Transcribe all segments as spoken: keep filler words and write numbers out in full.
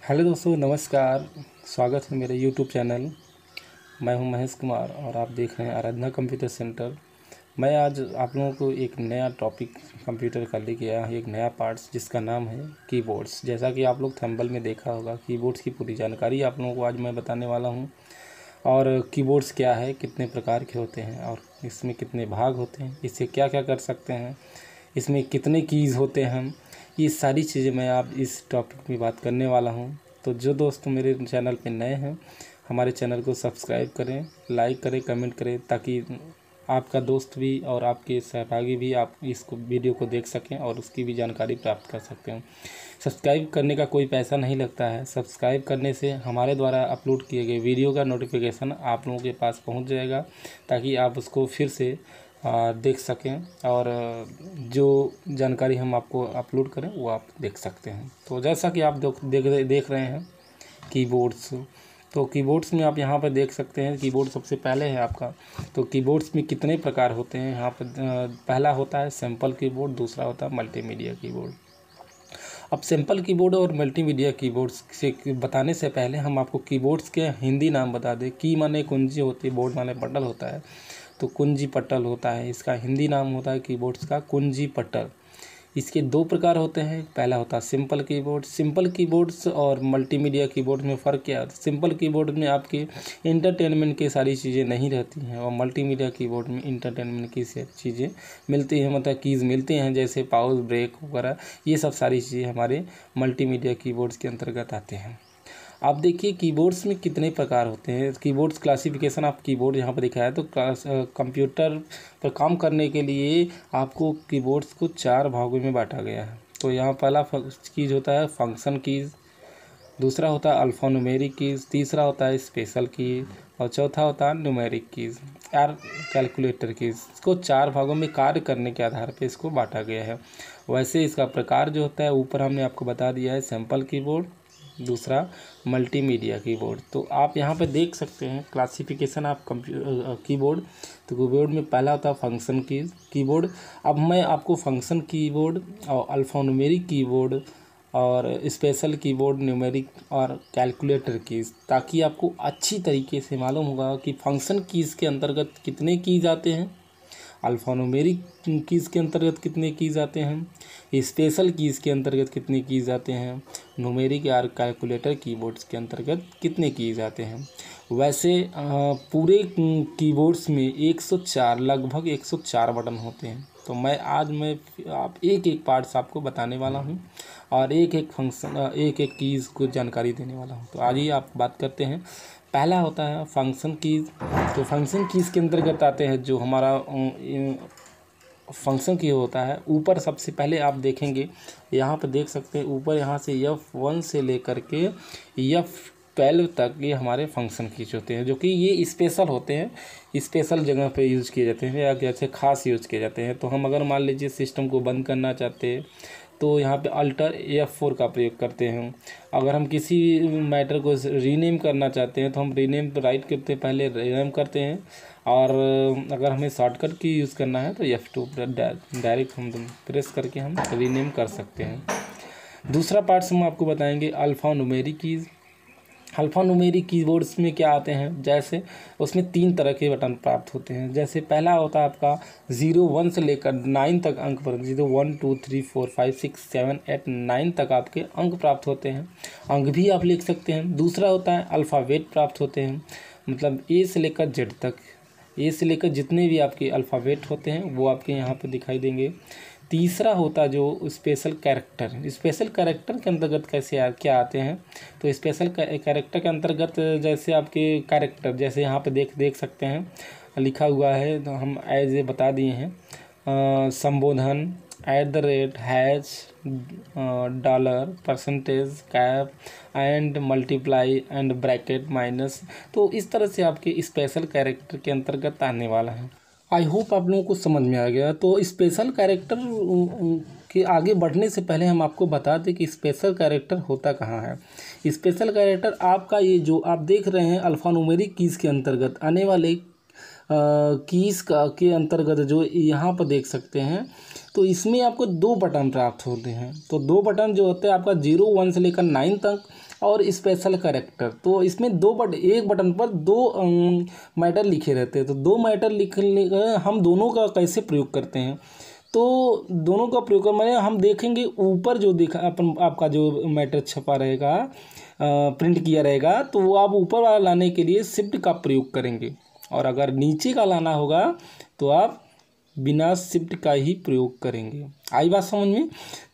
Hello दोस्तों, नमस्कार। स्वागत है मेरे यूट्यूब चैनल। मैं हूं महेश कुमार और आप देख रहे हैं आराधना कंप्यूटर सेंटर। मैं आज आप लोगों को एक नया टॉपिक कंप्यूटर का लेके आया हूं, एक नया पार्ट्स जिसका नाम है कीबोर्ड्स। जैसा कि आप लोग थंबनेल में देखा होगा, कीबोर्ड्स की पूरी जानकारी आप लोगों को आज मैं बताने वाला हूं। और कीबोर्ड्स क्या है, कितने प्रकार के होते हैं और इसमें कितने भाग होते हैं, इससे क्या क्या कर सकते हैं, इसमें कितने कीज़ होते हैं, ये सारी चीज़ें मैं आप इस टॉपिक में बात करने वाला हूं। तो जो दोस्त मेरे चैनल पे नए हैं, हमारे चैनल को सब्सक्राइब करें, लाइक करें, कमेंट करें, ताकि आपका दोस्त भी और आपके सहभागी भी आप इसको वीडियो को देख सकें और उसकी भी जानकारी प्राप्त कर सकते हैं। सब्सक्राइब करने का कोई पैसा नहीं लगता है। सब्सक्राइब करने से हमारे द्वारा अपलोड किए गए वीडियो का नोटिफिकेशन आप लोगों के पास पहुंच जाएगा, ताकि आप उसको फिर से देख सकें और जो जानकारी हम आपको अपलोड करें वो आप देख सकते हैं। तो जैसा कि आप देख देख रहे हैं कीबोर्ड्स, तो कीबोर्ड्स में आप यहाँ पर देख सकते हैं कीबोर्ड सबसे पहले है आपका। तो कीबोर्ड्स में कितने प्रकार होते हैं यहाँ पर, पहला होता है सिंपल कीबोर्ड, दूसरा होता है मल्टीमीडिया कीबोर्ड। अब सिंपल कीबोर्ड और मल्टीमीडिया कीबोर्ड्स से बताने से पहले हम आपको कीबोर्ड्स के हिंदी नाम बता दें। की माने कुंजी होती है, बोर्ड माने पटल होता है, तो कुंजी पटल होता है। इसका हिंदी नाम होता है कीबोर्ड्स का कुंजी पटल। इसके दो प्रकार होते हैं, पहला होता है सिंपल कीबोर्ड। सिंपल कीबोर्ड्स और मल्टीमीडिया कीबोर्ड में फ़र्क क्या है? सिंपल कीबोर्ड में आपके इंटरटेनमेंट की सारी चीज़ें नहीं रहती हैं और मल्टीमीडिया कीबोर्ड में इंटरटेनमेंट की चीज़ें मिलती हैं, मतलब कीज़ मिलती हैं, जैसे पाउज, ब्रेक वगैरह। ये सब सारी चीज़ें हमारे मल्टीमीडिया कीबोर्ड्स के अंतर्गत आते हैं। आप देखिए कीबोर्ड्स में कितने प्रकार होते हैं। कीबोर्ड्स क्लासिफिकेशन आप कीबोर्ड यहाँ पर दिखाया है, तो कंप्यूटर पर काम करने के लिए आपको कीबोर्ड्स को चार भागों में बांटा गया है। तो यहाँ पहला कीज़ होता है फंक्शन कीज़, दूसरा होता है अल्फ़ान्यूमेरिक कीज़, तीसरा होता है स्पेशल कीज़ और चौथा होता है न्यूमेरिक कीज़ और कैलकुलेटर कीज़। इसको चार भागों में कार्य करने के आधार पर इसको बांटा गया है। वैसे इसका प्रकार जो होता है ऊपर हमने आपको बता दिया है, सिंपल कीबोर्ड, दूसरा मल्टीमीडिया कीबोर्ड। तो आप यहाँ पे देख सकते हैं क्लासिफिकेशन ऑफ कंप्यूटर कीबोर्ड। तो कीबोर्ड में पहला होता है फंक्शन कीज कीबोर्ड। अब मैं आपको फंक्शन कीबोर्ड और अल्फ़ान्यूमेरिक कीबोर्ड और स्पेशल कीबोर्ड, न्यूमेरिक और कैलकुलेटर कीज़, ताकि आपको अच्छी तरीके से मालूम होगा कि फंक्शन कीज़ के अंतर्गत कितने कीज़ आते हैं, अल्फ़ान्यूमेरिक कीज़ के अंतर्गत कितने कीज़ आते हैं, स्पेशल कीज़ के अंतर्गत कितने कीज़ आते हैं, न्यूमेरिक और कैलकुलेटर कीबोर्ड्स के अंतर्गत कितने कीज़ आते हैं। वैसे पूरे कीबोर्ड्स में एक सौ चार लगभग एक सौ चार बटन होते हैं। तो मैं आज मैं आप एक एक पार्ट्स आपको बताने वाला हूं और एक एक फंक्शन एक एक कीज़ को जानकारी देने वाला हूं। तो आज ही आप बात करते हैं। पहला होता है फंक्शन कीज़। तो फंक्शन कीज़ के अंतर्गत आते हैं जो हमारा फंक्शन की होता है। ऊपर सबसे पहले आप देखेंगे, यहाँ पर देख सकते हैं ऊपर यहाँ से एफ वन से लेकर के एफ ट्वेल्व तक ये हमारे फंक्शन कीज होते हैं, जो कि ये स्पेशल होते हैं, स्पेशल जगह पे यूज़ किए जाते हैं या जैसे खास यूज़ किए जाते हैं। तो हम अगर मान लीजिए सिस्टम को बंद करना चाहते हैं तो यहाँ पे अल्टर एफ फोर का प्रयोग करते हैं। अगर हम किसी मैटर को रीनेम करना चाहते हैं तो हम रीनेम पर राइट करते पहले रीनेम करते हैं, और अगर हमें शॉर्टकट की यूज़ करना है तो एफ टू डायरेक्ट हम प्रेस करके हम रीनेम कर सकते हैं। दूसरा पार्ट्स हम आपको बताएंगे अल्फ़ान्यूमेरिक कीज़। अल्फ़ान्यूमेरिक कीबोर्ड्स में क्या आते हैं, जैसे उसमें तीन तरह के बटन प्राप्त होते हैं। जैसे पहला होता है आपका जीरो वन से लेकर नाइन तक अंक पर, zero one two three four five six seven eight nine तक आपके अंक प्राप्त होते हैं, अंक भी आप लिख सकते हैं। दूसरा होता है अल्फ़ाबेट प्राप्त होते हैं, मतलब ए से लेकर जेड तक, ए से लेकर जितने भी आपके अल्फ़ाबेट होते हैं वो आपके यहाँ पर दिखाई देंगे। तीसरा होता जो स्पेशल कैरेक्टर। स्पेशल कैरेक्टर के अंतर्गत कैसे आ, क्या आते हैं, तो स्पेशल कैरेक्टर के अंतर्गत जैसे आपके कैरेक्टर, जैसे यहाँ पे देख देख सकते हैं लिखा हुआ है, तो हम एज ए बता दिए हैं, संबोधन, at the rate, hash, dollar, percentage, cap and multiply and bracket minus. तो इस तरह से आपके स्पेशल कैरेक्टर के अंतर्गत आने वाला है। आई होप आप लोगों को समझ में आ गया। तो स्पेशल कैरेक्टर के आगे बढ़ने से पहले हम आपको बता दें कि स्पेशल कैरेक्टर होता कहाँ है। स्पेशल कैरेक्टर आपका ये जो आप देख रहे हैं अल्फ़ान्यूमेरिक कीज़ के अंतर्गत आने वाले कीज़ का के अंतर्गत जो यहाँ पर देख सकते हैं, तो इसमें आपको दो बटन प्राप्त होते हैं। तो दो बटन जो होते हैं आपका जीरो वन से लेकर नाइन तक और स्पेशल कैरेक्टर। तो इसमें दो बट एक बटन पर दो मैटर लिखे रहते हैं। तो दो मैटर लिखने हम दोनों का कैसे प्रयोग करते हैं, तो दोनों का प्रयोग कर मैंने हम देखेंगे ऊपर जो दिखा अपन आपका जो मैटर छपा रहेगा, प्रिंट किया रहेगा, तो वो आप ऊपर वाला लाने के लिए शिफ्ट का प्रयोग करेंगे, और अगर नीचे का लाना होगा तो आप बिना शिफ्ट का ही प्रयोग करेंगे। आई बात समझ में।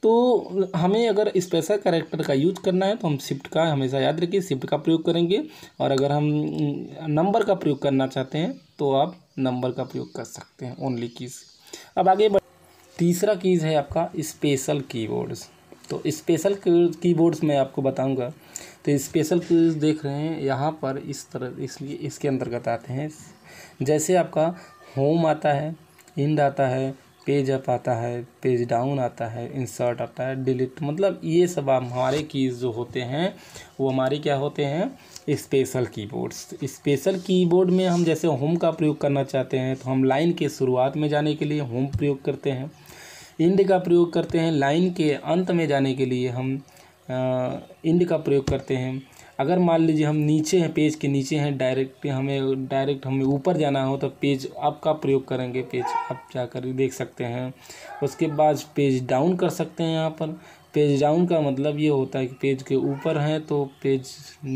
तो हमें अगर स्पेशल कैरेक्टर का यूज करना है तो हम शिफ्ट का हमेशा याद रखिए, शिफ्ट का प्रयोग करेंगे, और अगर हम नंबर का प्रयोग करना चाहते हैं तो आप नंबर का प्रयोग कर सकते हैं, ओनली कीज। अब आगे बढ़ तीसरा कीज़ है आपका स्पेशल कीवर्ड्स। तो स्पेशल कीवर्ड्स मैं आपको बताऊंगा। तो स्पेशल कीज देख रहे हैं यहाँ पर इस तरह, इसलिए इसके अंतर्गत आते हैं। जैसे आपका होम आता है, इंड आता है, पेज अप आता है, पेज डाउन आता है, इंसर्ट आता है, डिलीट, मतलब ये सब हमारे कीज़ जो होते हैं वो हमारे क्या होते हैं, स्पेशल कीबोर्ड्स। स्पेशल कीबोर्ड में हम जैसे होम का प्रयोग करना चाहते हैं तो हम लाइन के शुरुआत में जाने के लिए होम प्रयोग करते हैं, इंड का प्रयोग करते हैं लाइन के अंत में जाने के लिए हम इंड का प्रयोग करते हैं। अगर मान लीजिए हम नीचे हैं, पेज के नीचे हैं, डायरेक्ट हमें डायरेक्ट हमें ऊपर जाना हो तो पेज अप का प्रयोग करेंगे, पेज अप जाकर देख सकते हैं। उसके बाद पेज डाउन कर सकते हैं। यहाँ पर पेज डाउन का मतलब ये होता है कि पेज के ऊपर हैं तो पेज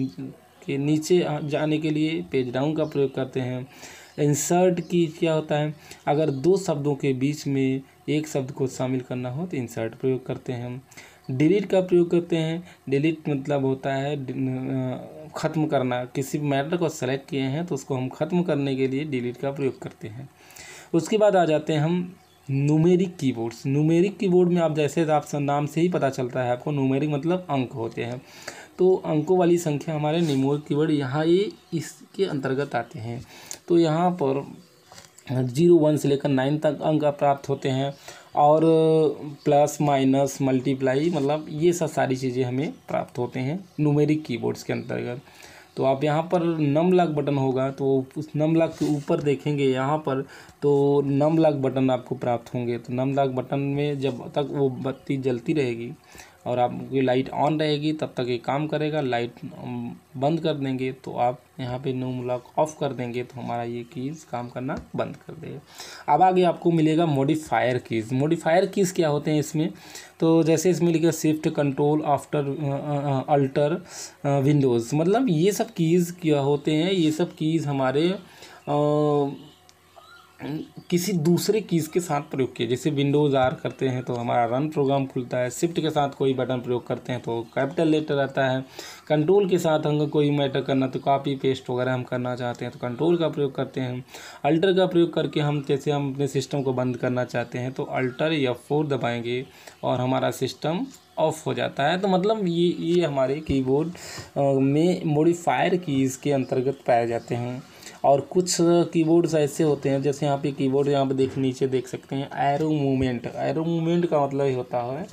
के नीचे जाने के लिए पेज डाउन का प्रयोग करते हैं। इंसर्ट की क्या होता है, अगर दो शब्दों के बीच में एक शब्द को शामिल करना हो तो इंसर्ट प्रयोग करते हैं। डिलीट का प्रयोग करते हैं। डिलीट मतलब होता है ख़त्म करना, किसी मैटर को सेलेक्ट किए हैं तो उसको हम ख़त्म करने के लिए डिलीट का प्रयोग करते हैं। उसके बाद आ जाते हैं हम न्यूमेरिक कीबोर्ड्स। न्यूमेरिक कीबोर्ड में आप जैसे आप नाम से ही पता चलता है आपको, न्यूमेरिक मतलब अंक होते हैं, तो अंकों वाली संख्या हमारे न्यूमेरिक कीबोर्ड यहाँ ये इसके अंतर्गत आते हैं। तो यहाँ पर जीरो वन से लेकर नाइन तक अंक प्राप्त होते हैं, और प्लस माइनस मल्टीप्लाई मतलब ये सब सारी चीज़ें हमें प्राप्त होते हैं न्यूमेरिक कीबोर्ड्स के अंतर्गत। तो आप यहाँ पर नम लॉक बटन होगा तो उस नम लॉक के ऊपर देखेंगे यहाँ पर तो नम लॉक बटन आपको प्राप्त होंगे। तो नम लॉक बटन में जब तक वो बत्ती जलती रहेगी और आपकी लाइट ऑन रहेगी तब तक ये काम करेगा। लाइट बंद कर देंगे तो आप यहाँ पे नो लॉक ऑफ कर देंगे तो हमारा ये कीज़ काम करना बंद कर देगा। अब आगे आपको मिलेगा मॉडिफायर कीज़। मॉडिफायर कीज़ क्या होते हैं इसमें, तो जैसे इसमें लिखा shift control after alter Windows, मतलब ये सब कीज़ क्या होते हैं, ये सब कीज़ हमारे आ, किसी दूसरे कीज़ के साथ प्रयोग किए। जैसे विंडोज़ आर करते हैं तो हमारा रन प्रोग्राम खुलता है, शिफ्ट के साथ कोई बटन प्रयोग करते हैं तो कैपिटल लेटर आता है, कंट्रोल के साथ हम कोई मैटर करना तो कॉपी पेस्ट वगैरह हम करना चाहते हैं तो कंट्रोल का प्रयोग करते हैं। अल्टर का प्रयोग करके हम जैसे हम अपने सिस्टम को बंद करना चाहते हैं तो अल्टर या फोर दबाएंगे और हमारा सिस्टम ऑफ हो जाता है। तो मतलब ये ये हमारे कीबोर्ड में मॉडिफायर कीज़ के अंतर्गत पाए जाते हैं। और कुछ कीबोर्ड्स ऐसे होते हैं जैसे यहाँ पे कीबोर्ड यहाँ पे देख नीचे देख सकते हैं एरो मूवमेंट। एरो मूवमेंट का मतलब ये होता है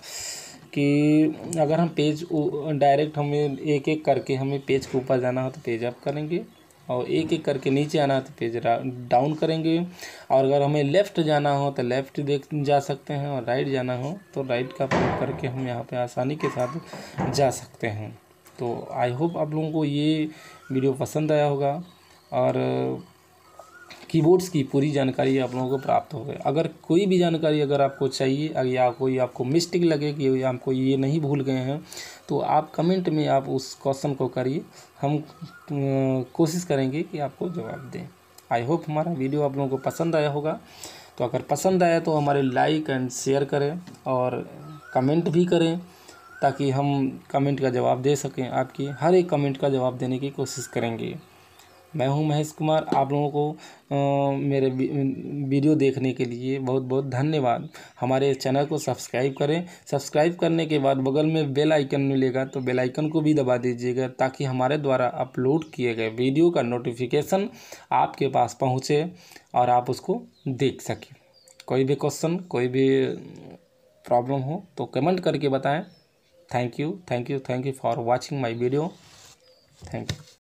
कि अगर हम पेज डायरेक्ट हमें एक एक करके हमें पेज के ऊपर जाना हो तो पेज अप करेंगे, और एक एक करके नीचे आना हो तो पेज डाउन करेंगे, और अगर हमें लेफ़्ट जाना हो तो लेफ़्ट देख जा सकते हैं, और राइट जाना हो तो राइट का प्रयोग करके हम यहाँ पे आसानी के साथ जा सकते हैं। तो आई होप आप लोगों को ये वीडियो पसंद आया होगा और कीबोर्ड्स की पूरी जानकारी आप लोगों को प्राप्त हो गई। अगर कोई भी जानकारी अगर आपको चाहिए या कोई आपको मिस्टेक लगे कि आपको ये नहीं भूल गए हैं तो आप कमेंट में आप उस क्वेश्चन को करिए, हम कोशिश करेंगे कि आपको जवाब दें। आई होप हमारा वीडियो आप लोगों को पसंद आया होगा। तो अगर पसंद आया तो हमारे लाइक एंड शेयर करें और कमेंट भी करें ताकि हम कमेंट का जवाब दे सकें। आपकी हर एक कमेंट का जवाब देने की कोशिश करेंगे। मैं हूं महेश कुमार। आप लोगों को आ, मेरे वीडियो देखने के लिए बहुत बहुत धन्यवाद। हमारे चैनल को सब्सक्राइब करें। सब्सक्राइब करने के बाद बगल में बेल आइकन मिलेगा तो बेल आइकन को भी दबा दीजिएगा ताकि हमारे द्वारा अपलोड किए गए वीडियो का नोटिफिकेशन आपके पास पहुंचे और आप उसको देख सकें। कोई भी क्वेश्चन कोई भी प्रॉब्लम हो तो कमेंट करके बताएं। Thank you thank you thank you for watching my video. Thank you.